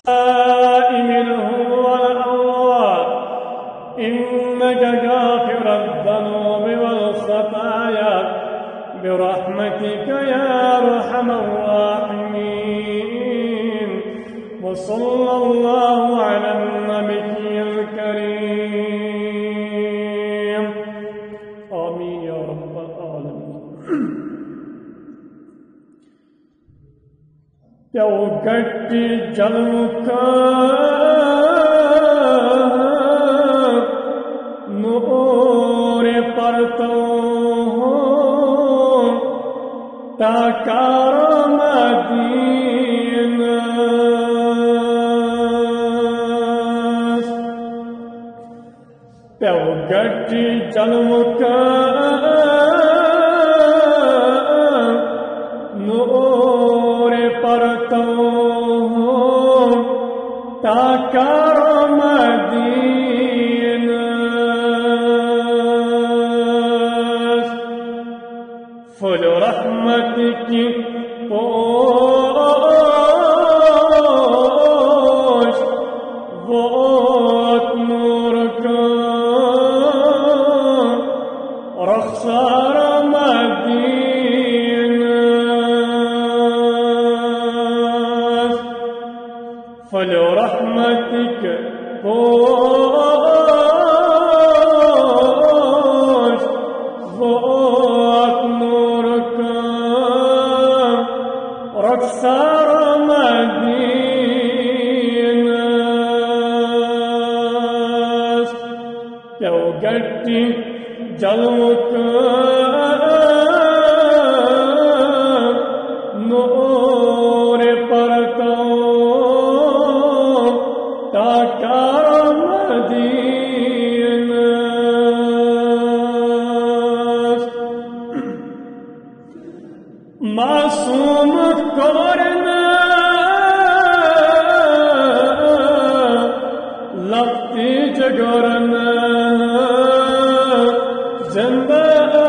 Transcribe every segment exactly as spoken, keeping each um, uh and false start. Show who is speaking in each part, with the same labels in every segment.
Speaker 1: منه والأموات إنك غافر الذنوب والخطايا برحمتك يا أرحم الراحمين. وصلى الله على النبي الكريم. آمين يا رب العالمين. प्यौगट्टी जलमुखा नूरे परतो ताकारो मदीना प्यौगट्टी जलमुखा ताकारो मदीना फुल रहमत की पोश वो नूर का रख्सार मदीना फुल रहमतिक पोश वो नूर का रख्सार मदीना प्यौगट्टी जलमुखा नूरे परतो ताकारो मदीना मासूम करना लफ्ती जगरना जिंदा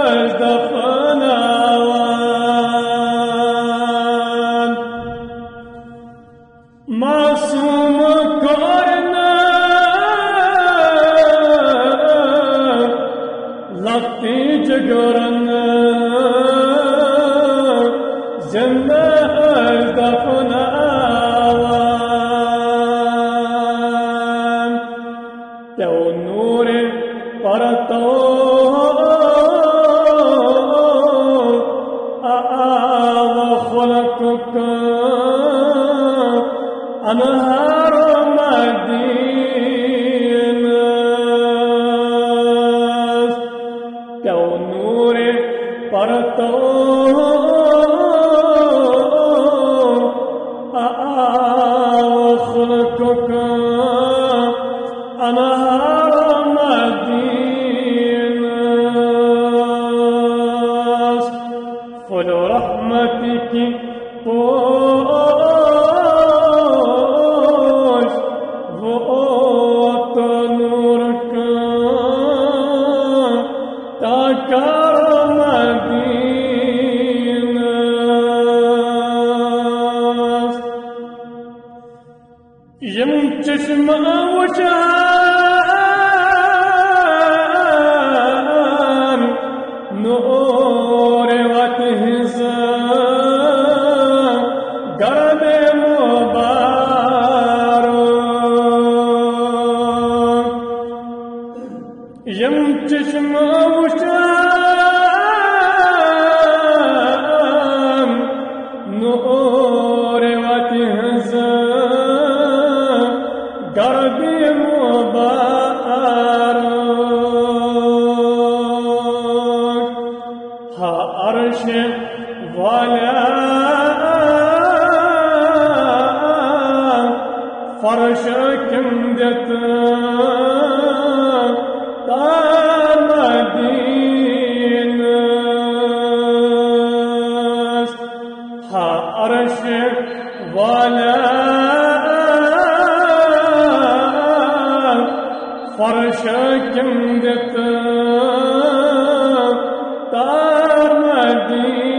Speaker 1: दफनावान मासूम करना लफ्ती जगरना जिंदा दफनावान त्यो नूरे परतो आव खलकुक अनहार मदीना त्यो नूरे परतो आव खलकुक अनहार मदीना फुल रहमतिक पोश वो नूर का ताकारो मदीना यम चश्मा वशान नूरे वत गरबे मुबारक यम चश्मा वशान नूरे वत गरबे मुबारक हा अर्श वाला फर्श किंदत तार मदीना हा अर्श वाला फर्श किंदत तार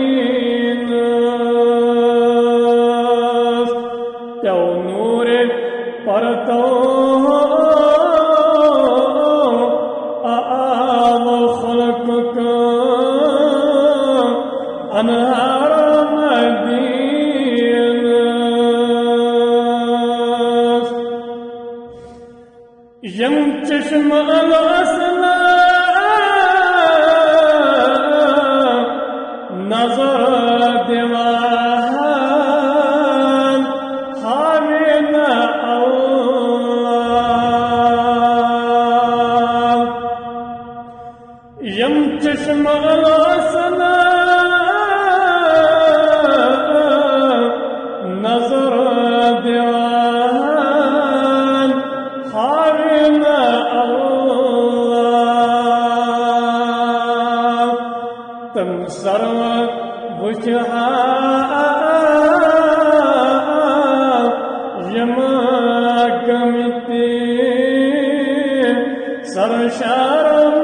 Speaker 1: मदीना त्यो नूरे यम चश्म अल-असला नजर दीवान हावे न अल्लाह यम चश्म अल-असला नजर दीवान हावे न अल्लाह तम सर्व बुझा यमा गमिते सरशार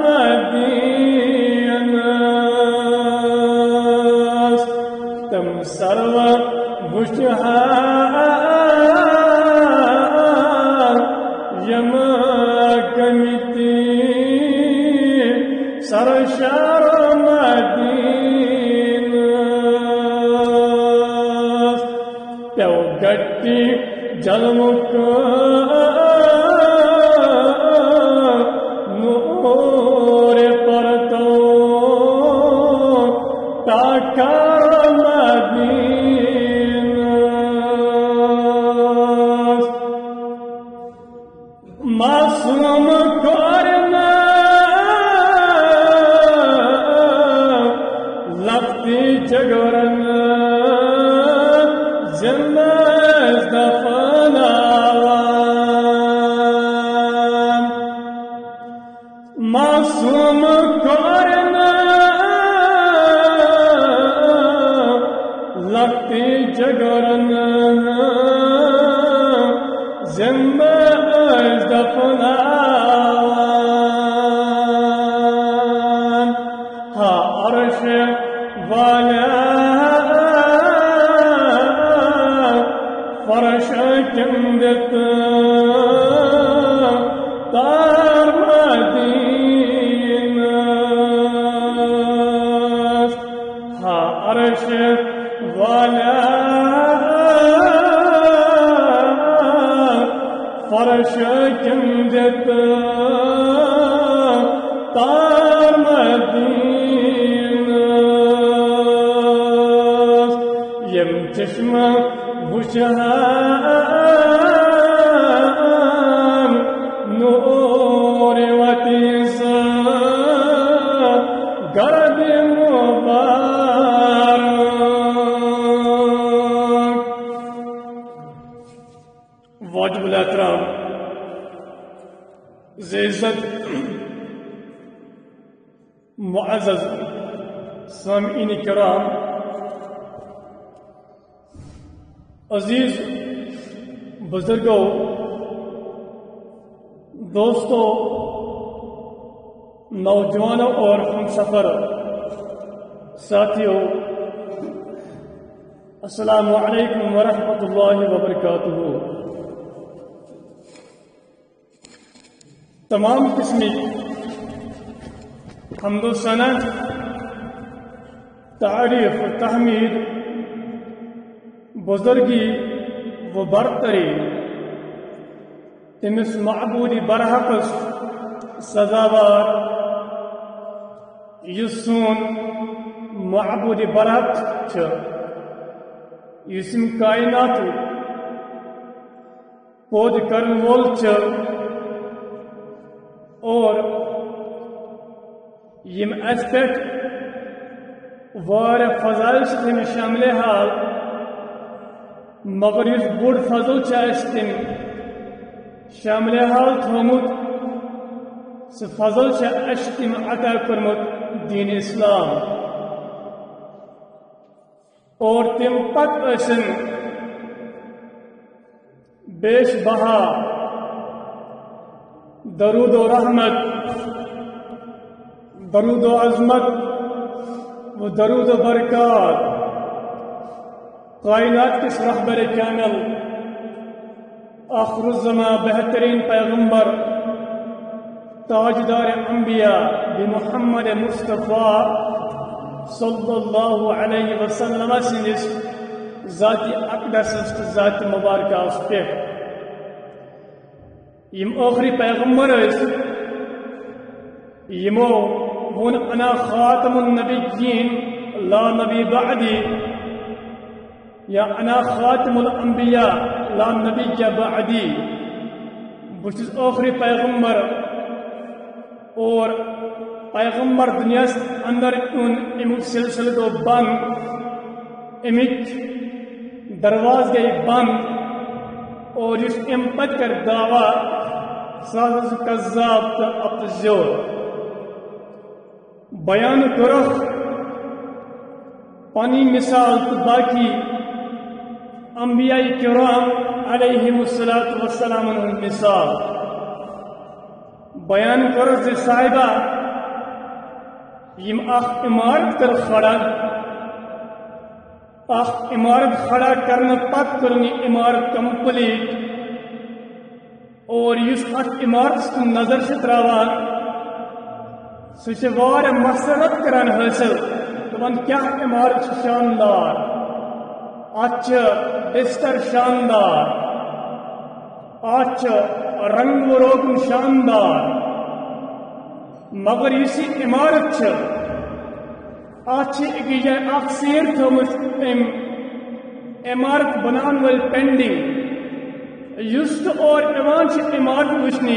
Speaker 1: मदीनस तम सर्व बुझा यमा गमिते सरशार गट्टी जलमुक नूर परतो ताकार मदीना मासूम करना लगती जगरन जिंदा मासूम करना लगती जगरन जिंदा दफनावान हा अर्श वाला फर्श कंदत तार मदीना हा अर्श वाला फर्श कंदत तार मदीना यम चश्मा बुझान नूर वतीस गर्द मुबारक वाजिबुल एहतराम ज़ेज़्ज़त मुअज़्ज़ज़ सामिईन किराम अजीज बुजुर्गों दोस्तों नौजवानों और हमसफर साथियों अस्सलामु अलैकुम वरहमतुल्लाहि वबरकातुहू। तमाम किस्मी हम्दो सना तारीफ तहमीद बुजुर्गी व बरतरी तमिस महबूदी बरहकस सजावार युसून महबूदी बरहक युसम कायनात पोद करन वोल और यम अस पे वार फजाइल तम शामिल हाल मगर इस बुढ़ फजल तम शामिल हाल थोमुत सह फजल तम अता कर्मुत दीन इस्लाम और तम पत बेश बहा दरूद व रहमत दरूद व अजमत व दरूद व बरकत कायनात किस रहबर कामिल आखिरुज़्ज़मा बेहतरीन पैगंबर ताजदार अंबिया बि मुहम्मद मुस्तफ़ा सल्लल्लाहु अलैहि वसल्लम सिंदिस जाति अक़दस जाति मुबारक पे यम आखिरी पैगंबर यमो वोन अना खातमुन नबिय्यीन ला नबी बअदी या अना खातमुल अंबिया ला नबिय्य बअदी बुश आखिरी पैगंबर और पैगंबर दुनिया अंदर उन इमुक सिलसिले तो बंद इमिक दरवाज गई बंद और इस इम्पत कर दावा साज़ कज़्ज़ाब तो अफ़ज़ोर बयान करो पानी मिसाल तो बाकी अंबिया किराम अलैहिमुस्सलातु वस्सलाम मिसाल बयान करो जे साहिबा यम अख इमारत कर खड़ा अख इमारत खड़ा करने पत करनी इमारत कंप्लीट और इस अख इमारत नजर से त्रावान सह मसरत करान हासिल दपान क्या इमारत शानदार अच बिस्तर शानदार अच रंग रोगन शानदार मगर इस इमारत अकी जाए अख सेर थोमुत इमारत बनान वल पेंडिंग युस्त और इवान इमारत वुचने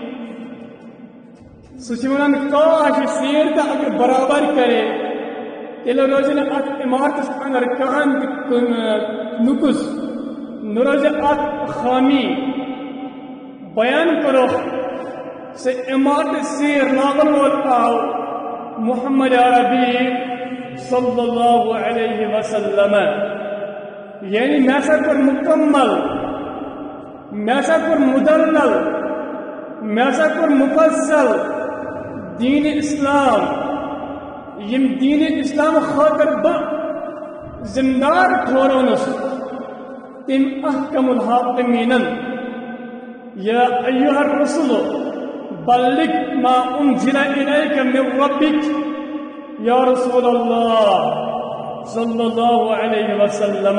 Speaker 1: सह काश सेर तो अगर बराबर करे तेल रोज अत इमारत अंदर कहान नुकुस न रोज अत खामी बयान करो से इमारत सेर लागन वोल आओ मोहम्मद अरबी सल्लल्लाहु अलैहि वसल्लम यानी मैसा कर मुकम्मल मैसा कर मुदल्लल मैसा कर मुफस्सल दीन इस्लाम यम दीन इस्लाम खातर ब जिम्मेदार ठोरोनस तिम अहकमुल हाकिमीनन या अय्युहर रसूल बल्लिग मा उन्जिला इलैका मिन रब्बिक या रसूल अल्लाह सल्लल्लाहु अलैहि वसल्लम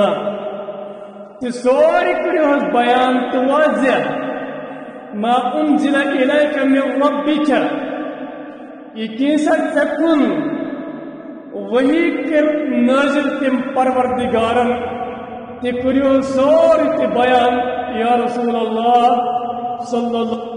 Speaker 1: सोरी करो बयान तो वाज़ेह मा उन्जिला इलैका मिन रब्बिक यकीन सकुन वही कर नाजिल तिम परवरदिगारन ते करो सोरी ते बयान या रसूल अल्लाह सल्लल्लाहु